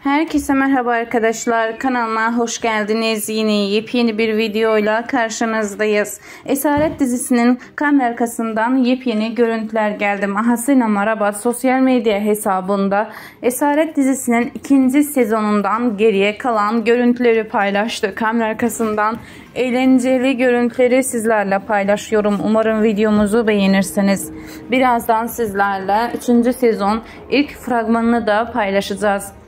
Herkese merhaba arkadaşlar, kanalıma hoş geldiniz. Yine yepyeni bir videoyla karşınızdayız. Esaret dizisinin kamera arkasından yepyeni görüntüler geldi. Mahasina Marabat sosyal medya hesabında Esaret dizisinin 2. sezonundan geriye kalan görüntüleri paylaştı. Kamera arkasından eğlenceli görüntüleri sizlerle paylaşıyorum. Umarım videomuzu beğenirsiniz. Birazdan sizlerle 3. sezon ilk fragmanını da paylaşacağız.